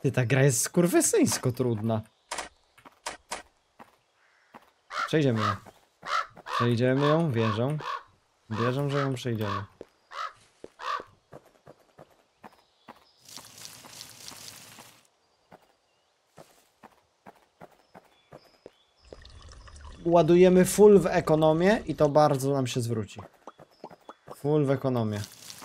Ty, ta gra jest skurwysyjsko trudna. Przejdziemy ją. Przejdziemy ją, wierzę. Wierzę, że ją przejdziemy. Ładujemy full w ekonomię i to bardzo nam się zwróci. Full w ekonomię.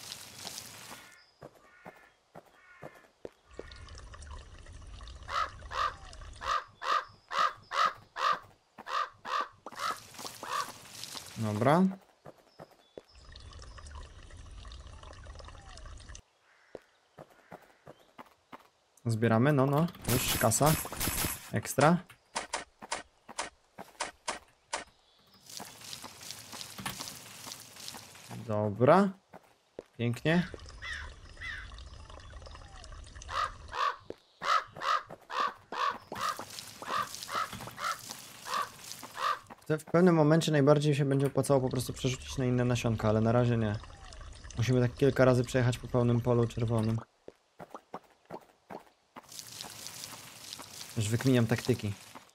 Dobra. Zbieramy, no. Już kasa. Ekstra. Dobra. Pięknie. W pewnym momencie najbardziej się będzie opłacało po prostu przerzucić na inne nasionka, ale na razie nie. Musimy tak kilka razy przejechać po pełnym polu czerwonym. Już wykminiam taktyki.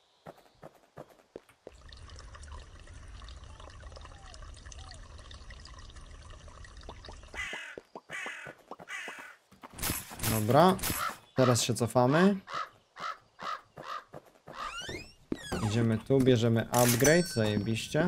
Dobra. Teraz się cofamy. Idziemy tu, bierzemy upgrade, zajebiście.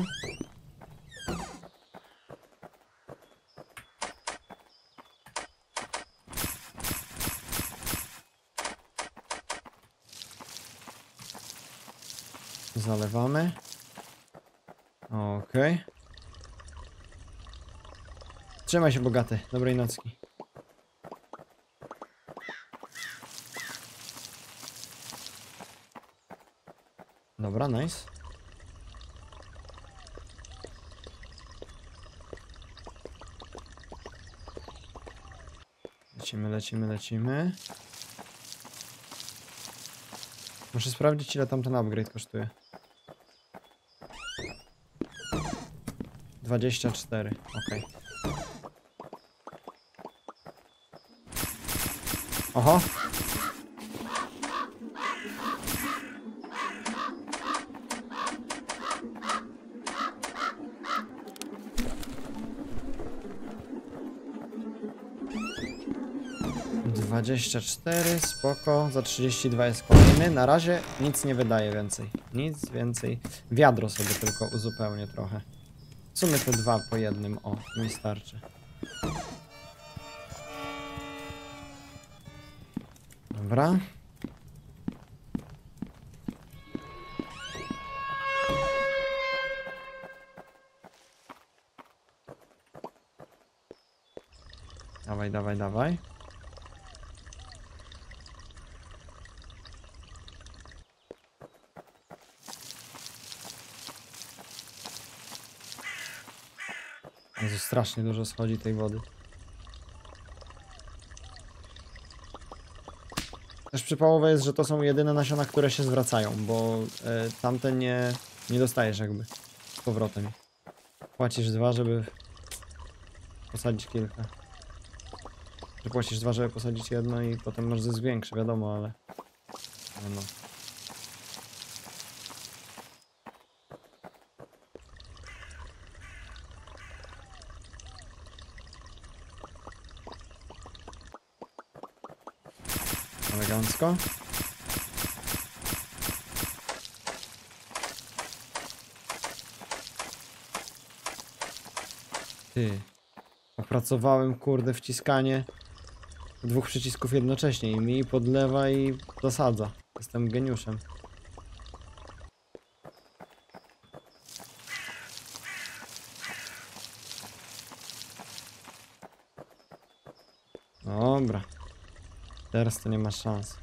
Zalewamy. Okej. Trzymaj się, bogaty. Dobrej nocki. Dobra, nice. Lecimy. Muszę sprawdzić, ile tam ten upgrade kosztuje. 24, okej. Oho. Dwadzieścia 24, spoko. Za 32 jest kolejny. Na razie nic nie wydaje więcej. Nic więcej. Wiadro sobie tylko uzupełnię trochę. W sumie te dwa po jednym, o, mi starczy. Dobra. Dawaj. Jezu, strasznie dużo schodzi tej wody. Też przypałowe jest, że to są jedyne nasiona, które się zwracają, bo tamte nie dostajesz jakby z powrotem. Płacisz 2, żeby posadzić kilka. Że płacisz 2, żeby posadzić jedno i potem masz zysk większy, wiadomo, ale... No. Elegancko. Ty. Opracowałem, kurde, wciskanie 2 przycisków jednocześnie i mi podlewa i dosadza. Jestem geniuszem. Dobra. Teraz to nie ma szans.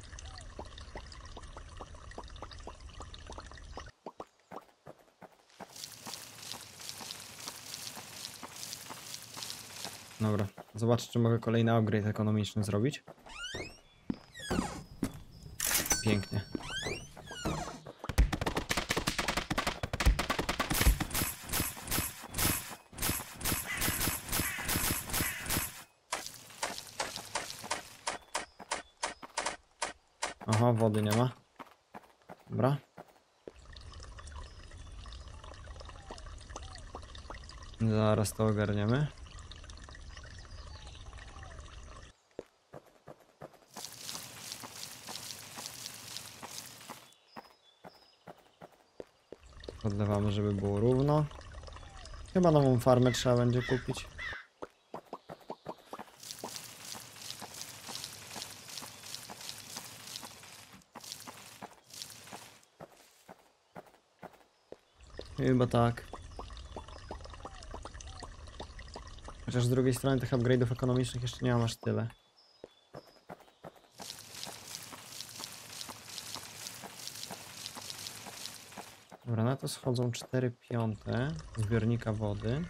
Dobra, zobaczę, czy mogę kolejny upgrade ekonomiczny zrobić. Pięknie. Aha, wody nie ma. Dobra. Zaraz to ogarniemy. Podlewamy, żeby było równo. Chyba nową farmę trzeba będzie kupić. Chyba tak. Chociaż z drugiej strony tych upgrade'ów ekonomicznych jeszcze nie mam aż tyle. Dobra, na to schodzą 4/5 zbiornika wody.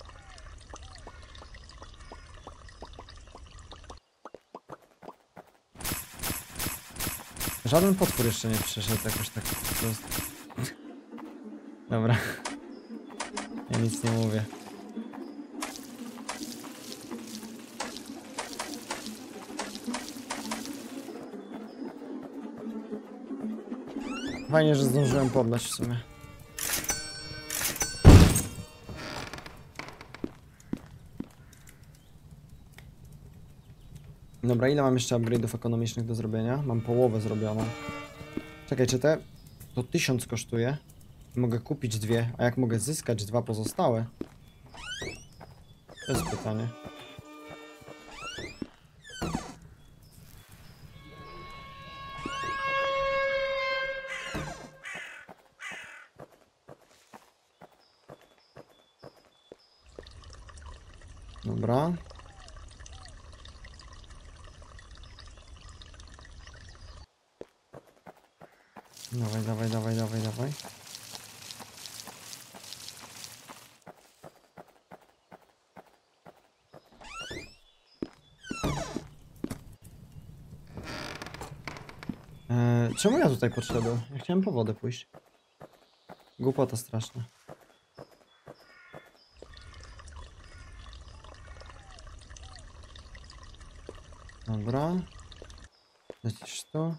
Żaden potwór jeszcze nie przyszedł jakoś tak. To jest... Dobra. Ja nic nie mówię. Fajnie, że zdążyłem podlać w sumie. Dobra, ile mam jeszcze upgrade'ów ekonomicznych do zrobienia? Mam połowę zrobioną. Czekaj, czy to 1000 kosztuje? Mogę kupić 2, a jak mogę zyskać 2 pozostałe? To jest pytanie. Dobra. Dawaj, dawaj, dawaj, dawaj, dawaj. Czemu ja tutaj podszedłem? Ja chciałem po wodę pójść. Głupota straszna. Dobra. Lecisz tu.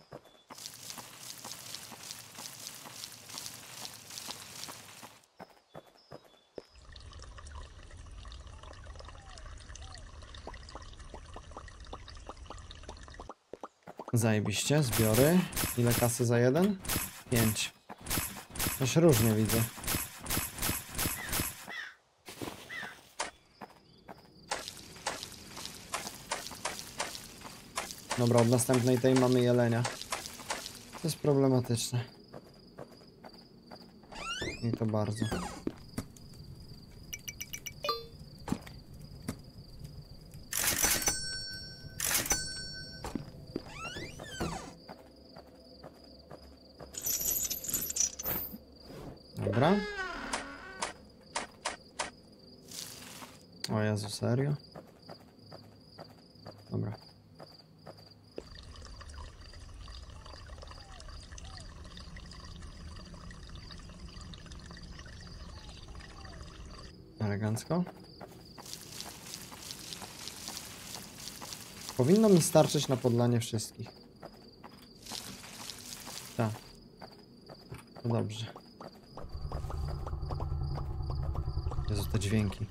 Zajebiście, zbiory. Ile kasy za jeden? 5. Też różnie widzę. Dobra, od następnej tej mamy jelenia. To jest problematyczne. I to bardzo. Dobra. O Jezu, serio? Dobra. Elegancko. Powinno mi starczyć na podlanie wszystkich. Tak. To dobrze. Jezu, te dźwięki.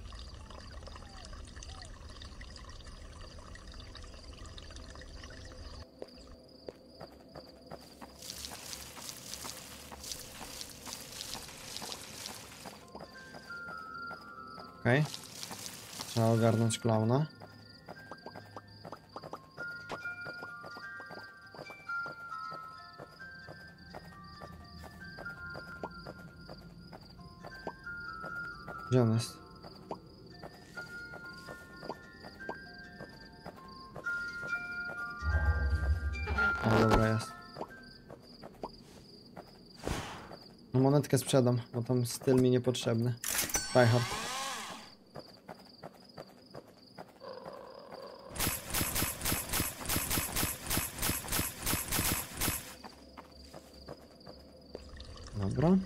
Okej. Trzeba ogarnąć klauna. Gdzie on jest? O, dobra, jest. No, monetkę sprzedam, bo tam styl mi niepotrzebny. Tryhard. Dobra.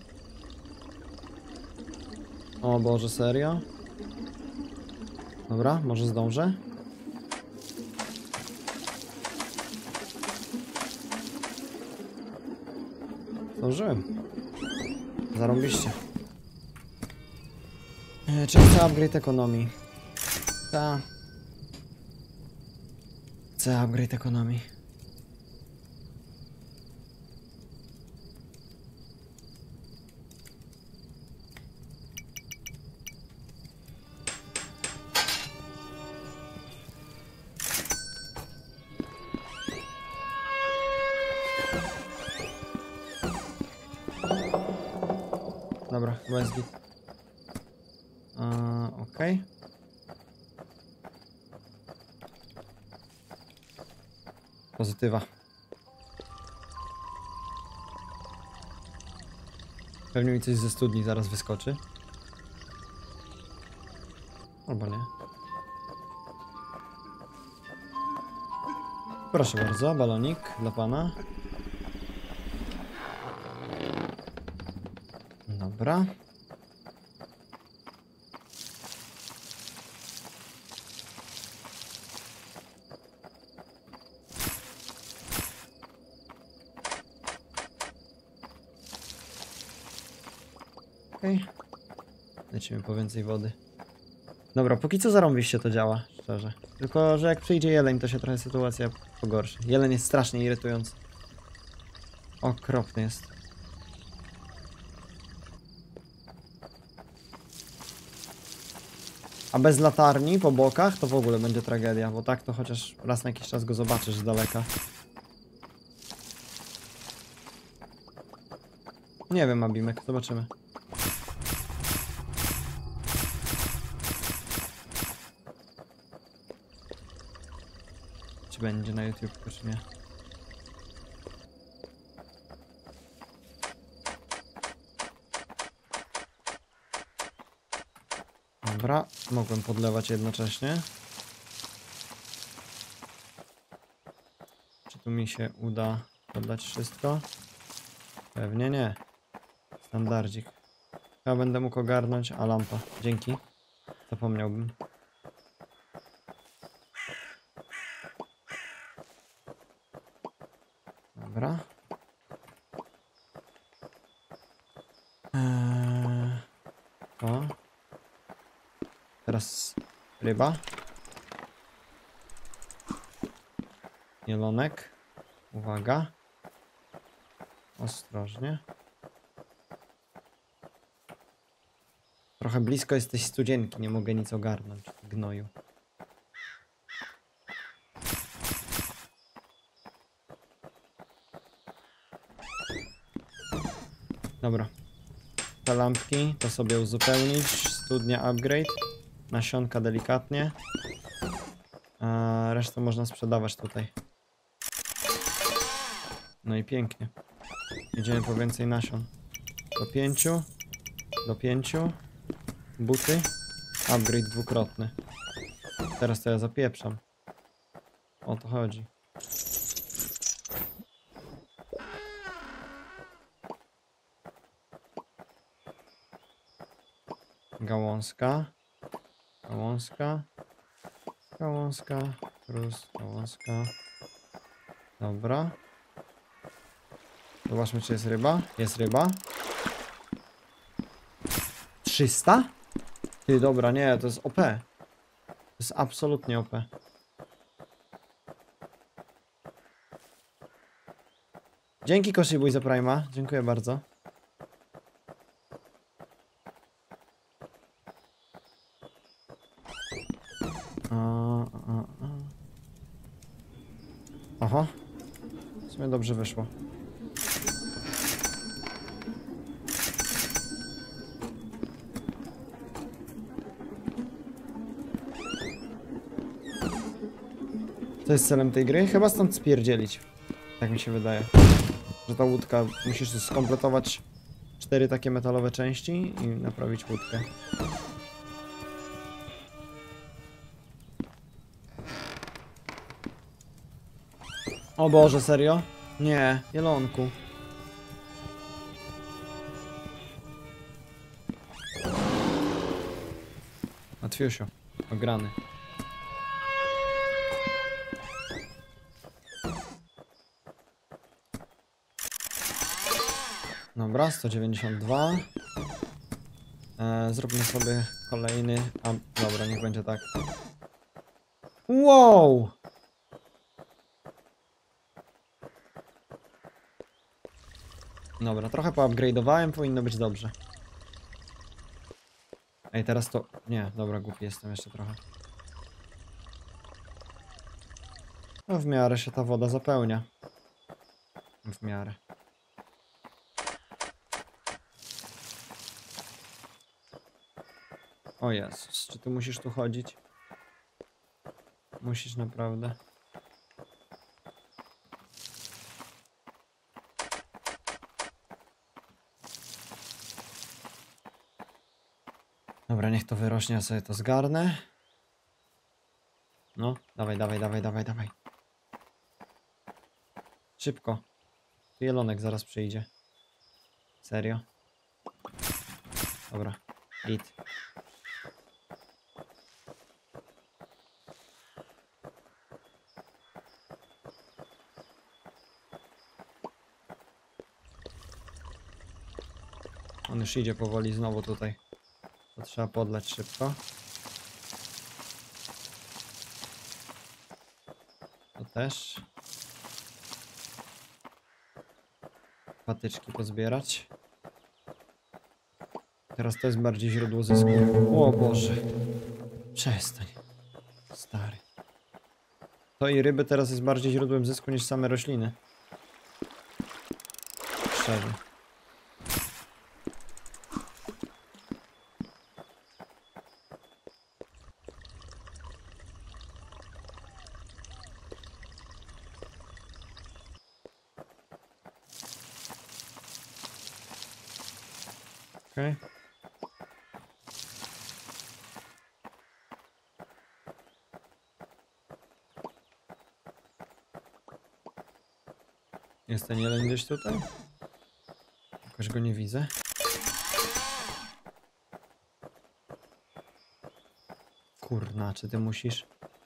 O Boże, serio? Dobra, może zdążę? Zdążyłem. Zarąbiście. Czy chcę upgrade ekonomii? Ta. Chcę upgrade ekonomii. Dobra, chyba jest git. Okej. Pozytywa. Pewnie mi coś ze studni zaraz wyskoczy. Albo nie. Proszę bardzo, balonik dla pana. Dobra. Okej. Lecimy po więcej wody. Dobra, póki co zarąbiście to działa, szczerze. Tylko, że jak przyjdzie jeleń, to się trochę sytuacja pogorszy. Jeleń jest strasznie irytujący. Okropny jest. A bez latarni po bokach to w ogóle będzie tragedia, bo tak to chociaż raz na jakiś czas go zobaczysz z daleka. Nie wiem, Abimek, zobaczymy. Czy będzie na YouTube, czy nie? Dobra, mogłem podlewać jednocześnie. Czy tu mi się uda podlać wszystko? Pewnie nie. Standardzik. Chyba będę mógł ogarnąć. A, lampa. Dzięki. Zapomniałbym. Dobra. O. Teraz ryba. Jelonek. Uwaga. Ostrożnie. Trochę blisko jesteś studzienki, nie mogę nic ogarnąć. Gnoju. Dobra. Te lampki to sobie uzupełnić. Studnia upgrade. Nasionka delikatnie. A resztę można sprzedawać tutaj. No i pięknie. Idziemy po więcej nasion. Do 5. Do 5. Buty. Upgrade dwukrotny. Teraz to ja zapieprzam. O to chodzi. Gałązka. Gałązka. Gałązka. Plus gałązka. Dobra. Zobaczmy, czy jest ryba. Jest ryba. 300? Ty, dobra, nie, to jest OP. To jest absolutnie OP. Dzięki, Koshibuj, za Prima. Dziękuję bardzo. Oho. W sumie dobrze wyszło. Co jest celem tej gry? Chyba stąd spierdzielić. Tak mi się wydaje. Że ta łódka, musisz skompletować 4 takie metalowe części i naprawić łódkę. O Boże, serio? Nie, jelonku. Matwiusiu, ograny. Dobra, 192. Zróbmy sobie kolejny. A, dobra, niech będzie tak. Wow! Dobra, trochę poupgrade'owałem, powinno być dobrze. Ej, teraz to... Nie, dobra, głupi jestem jeszcze trochę. No w miarę się ta woda zapełnia. W miarę. O Jezus, czy ty musisz tu chodzić? Musisz naprawdę. Dobra, niech to wyrośnie, ja sobie to zgarnę. No, dawaj, dawaj, dawaj, dawaj, dawaj. Szybko. Tu jelonek zaraz przyjdzie. Serio? Dobra, git. On już idzie powoli znowu tutaj. To trzeba podleć szybko. To też. Patyczki pozbierać. Teraz to jest bardziej źródło zysku. O Boże. Przestań. Stary. To i ryby teraz jest bardziej źródłem zysku niż same rośliny. Szczerze. Okej. Jest ten jeleń gdzieś tutaj? Jakoś go nie widzę. Kurna, czy ty musisz?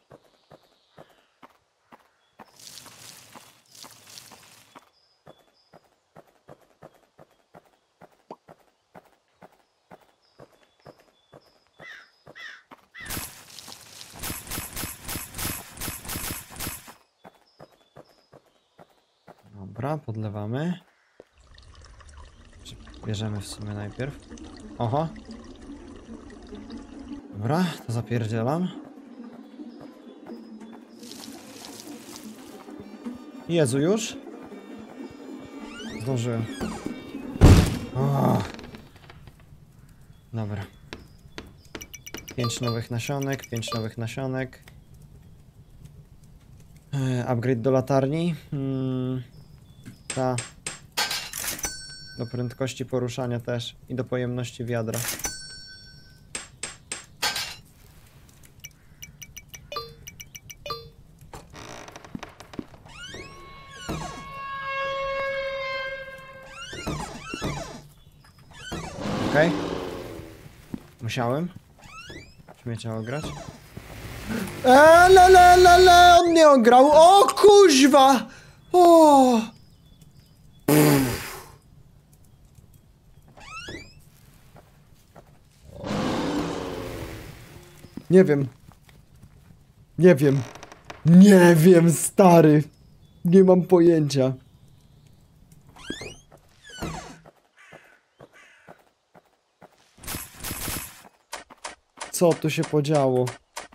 Dobra, podlewamy. Bierzemy w sumie najpierw. Oho. Dobra, to zapierdzielam. Jezu, już? Zdążyłem. O. Dobra. 5 nowych nasionek, 5 nowych nasionek. Upgrade do latarni. Ta. Do prędkości poruszania też. I do pojemności wiadra. Okej. Musiałem. Śmiecia ograć. On mnie ograł. O kuźwa! O! Nie wiem. Nie wiem. Nie wiem, stary. Nie mam pojęcia. Co tu się podziało?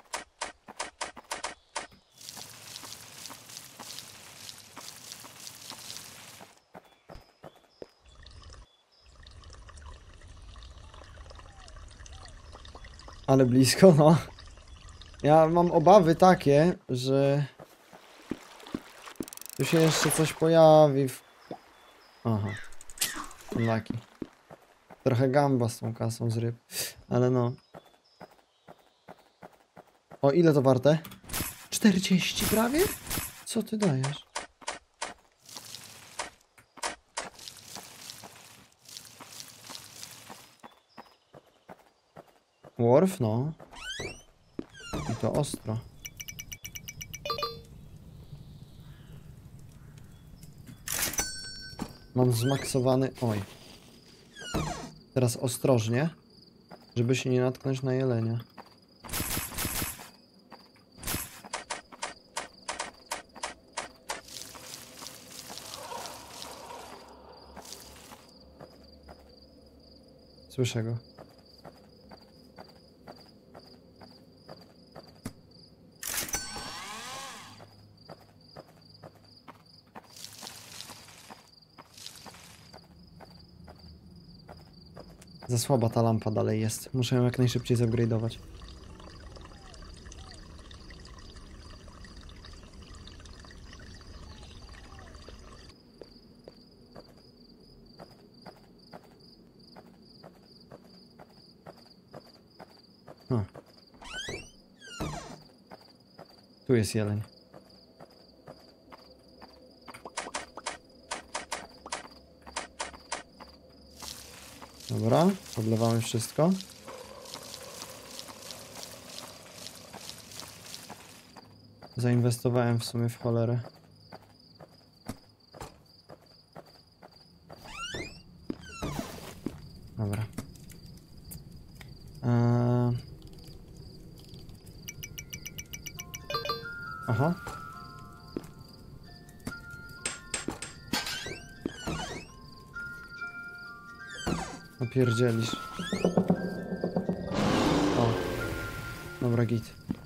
Ale blisko, no. Ja mam obawy takie, że tu się jeszcze coś pojawi. Aha. Unlucky. Trochę gamba z tą kasą z ryb. Ale no. O, ile to warte? 40 prawie? Co ty dajesz? Worf, no. I to ostro. Mam zmaksowany... Oj. Teraz ostrożnie, żeby się nie natknąć na jelenia. Słyszę go. Za słaba ta lampa dalej jest. Muszę ją jak najszybciej zupgrade'ować. Tu jest jeleń. Dobra, podlewamy wszystko. Zainwestowałem w sumie w cholerę. Dobra. Aha. Opierdzielisz. O. Dobra, git.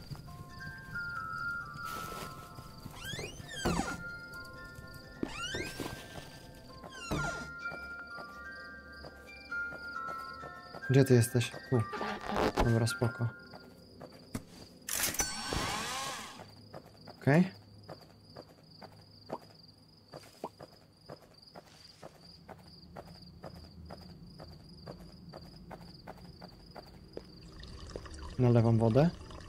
Gdzie ty jesteś? Tu. Dobra, spoko. Okej. Nalewam wodę.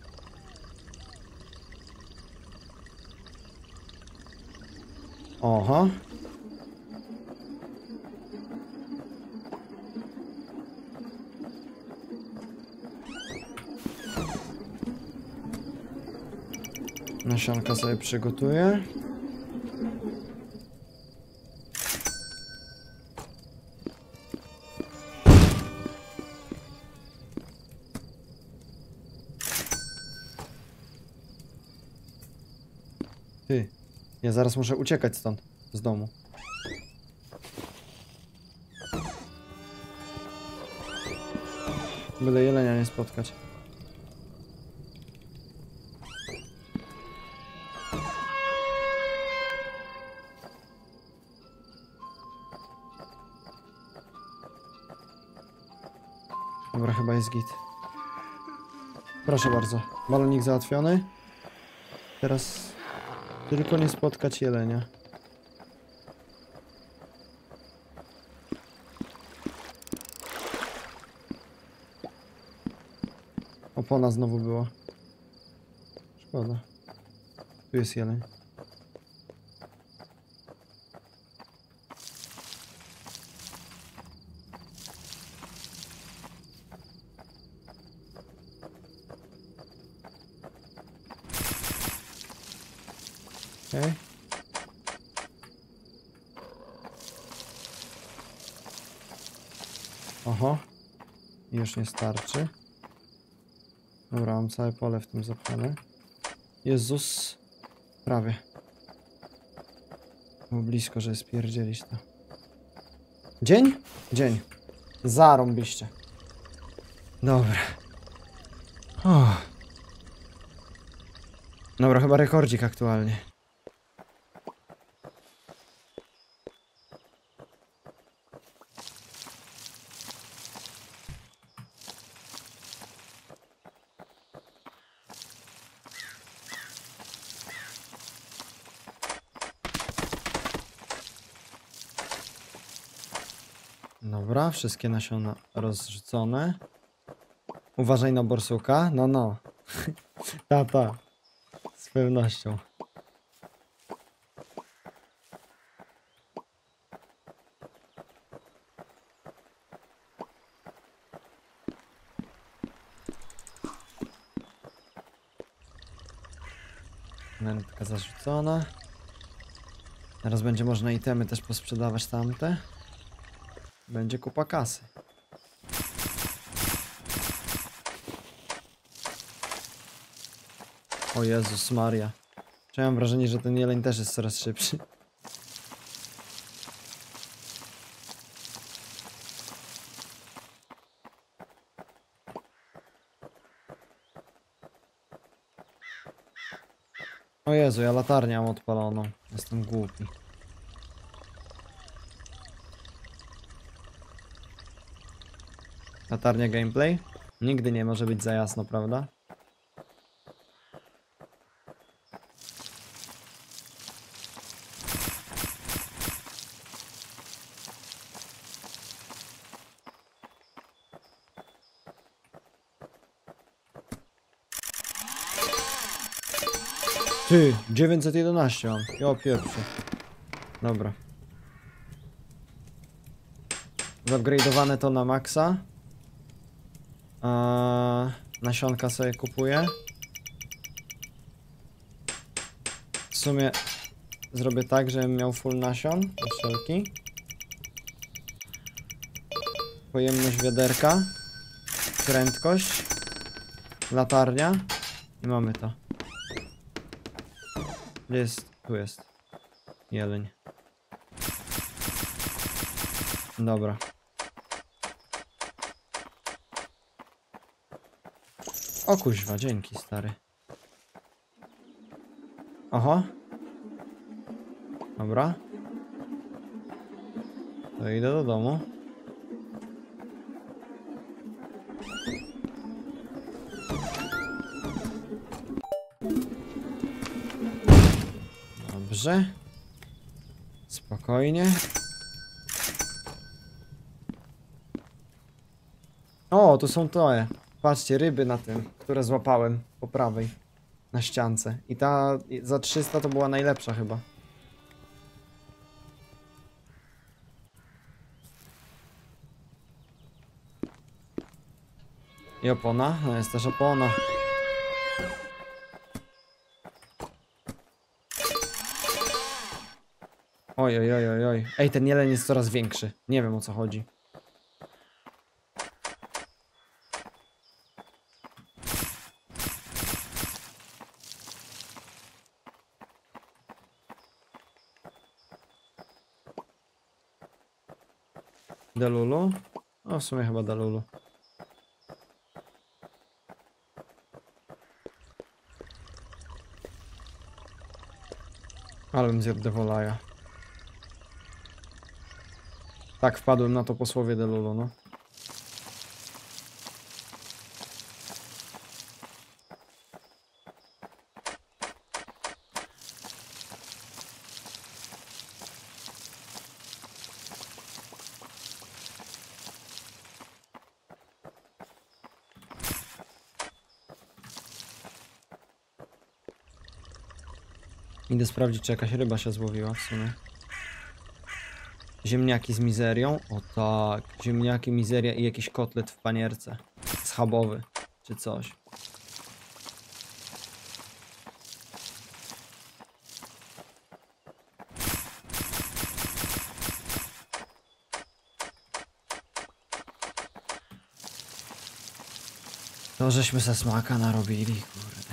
Oho. Nasionka sobie przygotuję. Ty, ja zaraz muszę uciekać stąd, z domu. Byle jelenia nie spotkać. Dobra, chyba jest git. Proszę bardzo, balonik załatwiony. Teraz tylko nie spotkać jelenia. Opona znowu była. Szkoda. Tu jest jeleń. Okej. Oho. Już nie starczy. Dobra, mam całe pole w tym zapchane. Jezus. Prawie. Było blisko, że spierdzielić to. Dzień? Dzień. Zarąbiście. Dobra. Dobra, chyba rekordzik aktualnie. Dobra, wszystkie nasiona rozrzucone. Uważaj na borsuka. No, no. Ta. Z pewnością. Nętka zarzucona. Teraz będzie można itemy też posprzedawać tamte. Będzie kupa kasy. O Jezus Maria. Czy ja mam wrażenie, że ten jeleń też jest coraz szybszy. O Jezu, ja latarnię mam odpaloną. Jestem głupi. Latarnia gameplay? Nigdy nie może być za jasno, prawda? Ty, 911 mam. Jo, pierwszy. Dobra. Zupgrade'owane to na maksa. Nasionka sobie kupuję. W sumie zrobię tak, żebym miał full nasion. Na wszelki. Pojemność wiaderka. Prędkość. Latarnia. I mamy to. Gdzie jest? Tu jest. Jeleń. Dobra. O kuźwa, dzięki stary. Oho. Dobra. To idę do domu. Dobrze. Spokojnie. O, tu są te. Patrzcie, ryby na tym, które złapałem po prawej. Na ściance. I ta za 300 to była najlepsza chyba. I opona? No jest też opona. Oj, oj, oj, oj, oj. Ej, ten jeleń jest coraz większy. Nie wiem, o co chodzi. Delulu? O, w sumie chyba Delulu. Ale bym zjadł Devolaja. Tak, wpadłem na to po słowie Delulu, no. Idę sprawdzić, czy jakaś ryba się złowiła w sumie. Ziemniaki z mizerią? O tak, ziemniaki, mizeria i jakiś kotlet w panierce. Schabowy, czy coś. To żeśmy se smaka narobili, kurde.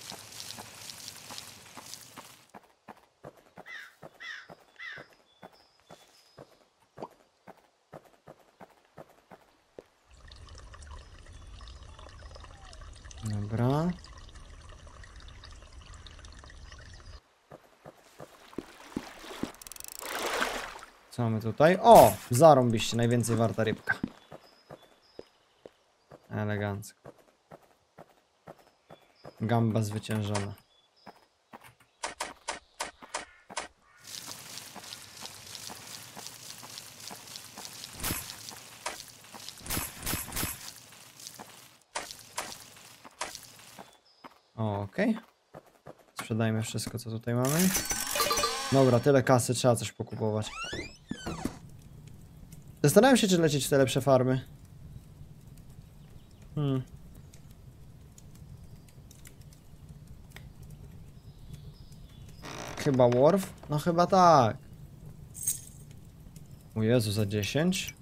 Dobra. Co mamy tutaj? O! Zarąbiście, najwięcej warta rybka. Elegancko. Gamba zwyciężona. O, okej. Sprzedajmy wszystko, co tutaj mamy. Dobra, tyle kasy, trzeba coś pokupować. Zastanawiam się, czy lecieć w te lepsze farmy. Chyba Wharf? No chyba tak. O Jezu, za 10?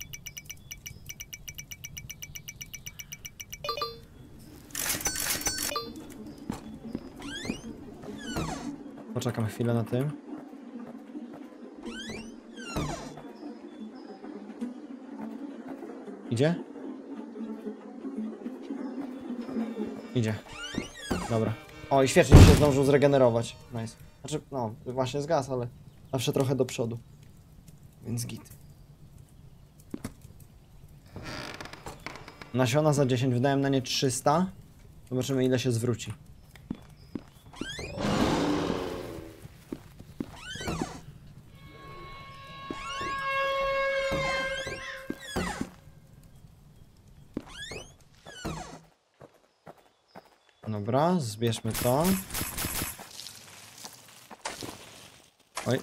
poczekam chwilę na tym. Idzie? Idzie. Dobra. O, i świecznik się zdążył zregenerować. Nice. Znaczy, no, właśnie zgasł, ale zawsze trochę do przodu. Więc git. Nasiona za 10, wydałem na nie 300. Zobaczymy, ile się zwróci. Dobra, zbierzmy to. Oj.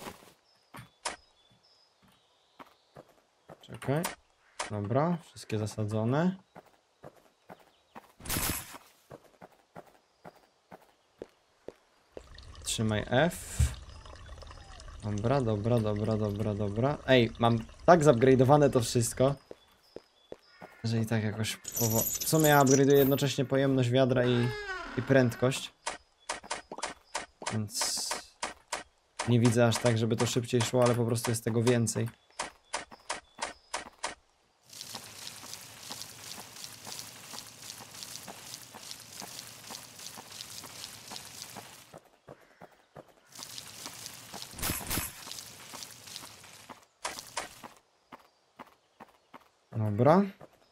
Czekaj. Dobra, wszystkie zasadzone. Trzymaj F. Dobra, dobra, dobra, dobra, dobra. Ej, mam tak zupgrade'owane to wszystko, że i tak jakoś w sumie ja upgrade'uję jednocześnie pojemność wiadra i prędkość. Więc nie widzę aż tak, żeby to szybciej szło, ale po prostu jest tego więcej. Dobra.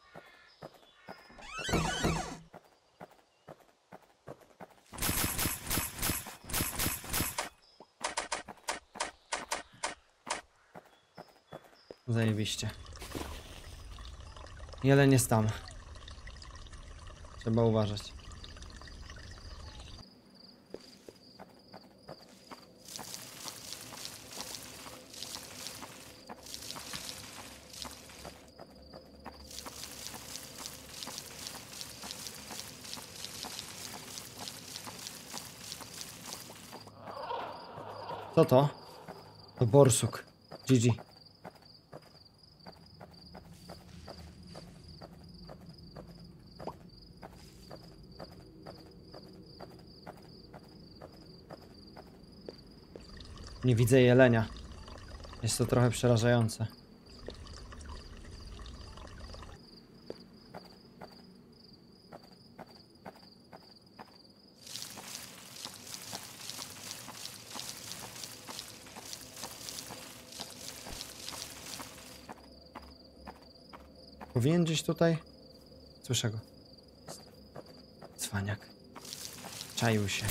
Zajebiście. Jeleń jest tam. Trzeba uważać. Co to? To borsuk. GG. Nie widzę jelenia. Jest to trochę przerażające. Powinien gdzieś tutaj? Słyszę go. Cwaniak. Czaił się.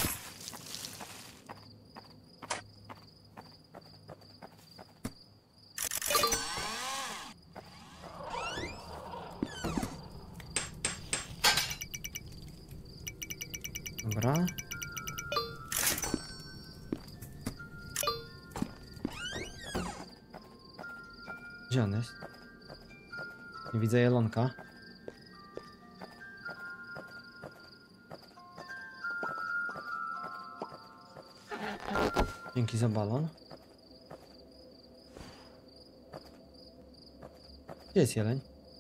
Dobra. Gdzie on jest? Nie widzę jelonka. Dzięki za balon. Gdzie jest jeleń?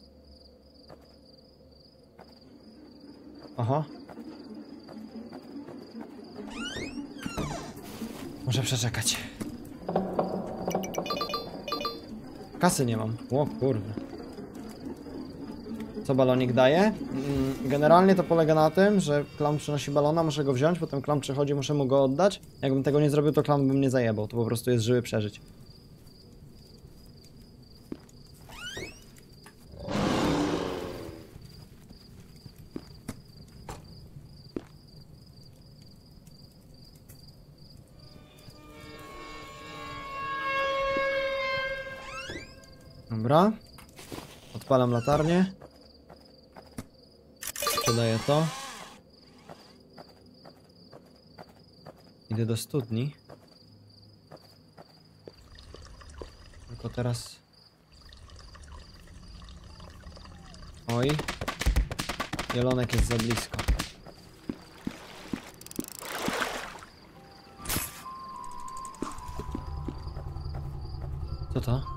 Aha. Muszę przeczekać. Kasy nie mam. O kurde. Co balonik daje? Generalnie to polega na tym, że clown przynosi balona, muszę go wziąć, potem clown przychodzi, muszę mu go oddać. Jakbym tego nie zrobił, to clown by mnie zajebał. To po prostu jest żywy przeżyć. Dobra. Odpalam latarnię. Sprzedaję to. Idę do studni. Tylko teraz... Oj. Jelonek jest za blisko. Co to?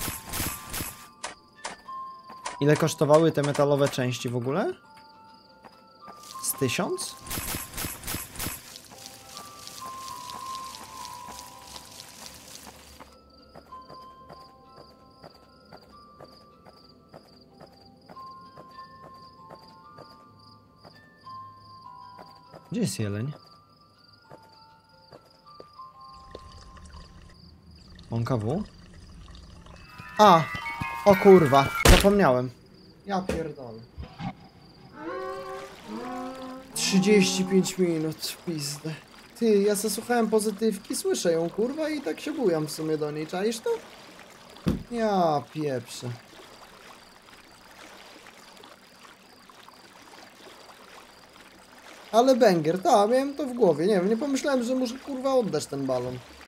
Ile kosztowały te metalowe części w ogóle? Z 1000? Gdzie jest jeleń? KW? A! O kurwa, zapomniałem. Ja pierdolę. 35 minut, w pizdę. Ty, ja se słuchałem pozytywki, słyszę ją kurwa i tak się bujam w sumie do niej, czaisz to? Ja pieprzę. Ale banger, tak, miałem to w głowie, nie wiem, nie pomyślałem, że muszę kurwa oddać ten balon.